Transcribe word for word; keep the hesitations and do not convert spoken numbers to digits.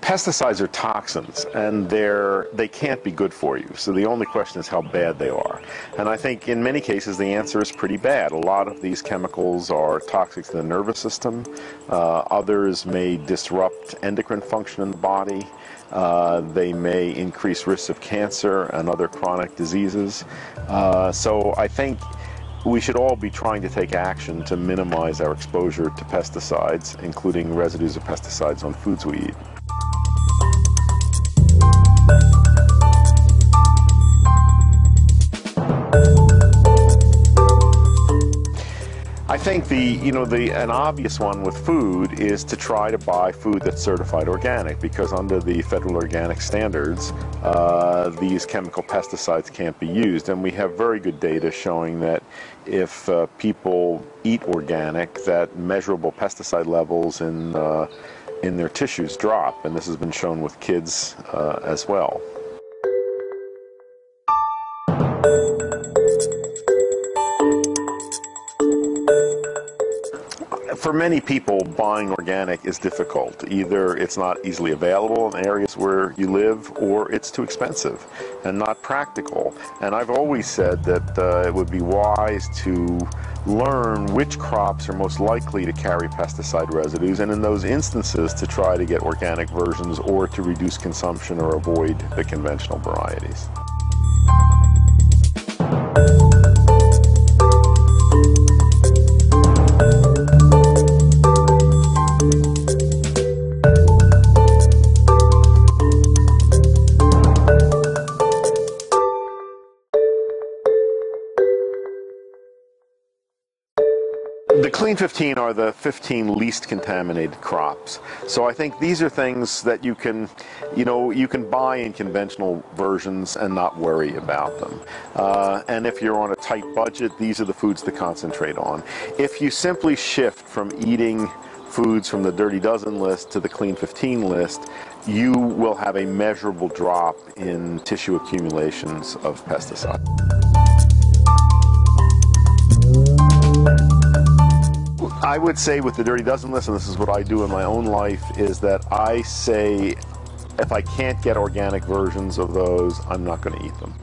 Pesticides are toxins, and they're, they can't be good for you. So the only question is how bad they are. And I think in many cases the answer is pretty bad. A lot of these chemicals are toxic to the nervous system. Uh, others may disrupt endocrine function in the body. Uh, they may increase risks of cancer and other chronic diseases. Uh, so I think we should all be trying to take action to minimize our exposure to pesticides, including residues of pesticides on foods we eat. I think the, you know, the, an obvious one with food is to try to buy food that's certified organic, because under the federal organic standards, uh, these chemical pesticides can't be used. And we have very good data showing that if uh, people eat organic, that measurable pesticide levels in, uh, in their tissues drop. And this has been shown with kids uh, as well. For many people, buying organic is difficult. Either it's not easily available in areas where you live, or it's too expensive and not practical. And I've always said that uh, it would be wise to learn which crops are most likely to carry pesticide residues, and in those instances to try to get organic versions or to reduce consumption or avoid the conventional varieties. The Clean fifteen are the fifteen least contaminated crops. So I think these are things that you can, you know, you can buy in conventional versions and not worry about them. Uh, and if you're on a tight budget, these are the foods to concentrate on. If you simply shift from eating foods from the Dirty Dozen list to the Clean fifteen list, you will have a measurable drop in tissue accumulations of pesticides. I would say with the Dirty Dozen list, and this is what I do in my own life, is that I say if I can't get organic versions of those, I'm not going to eat them.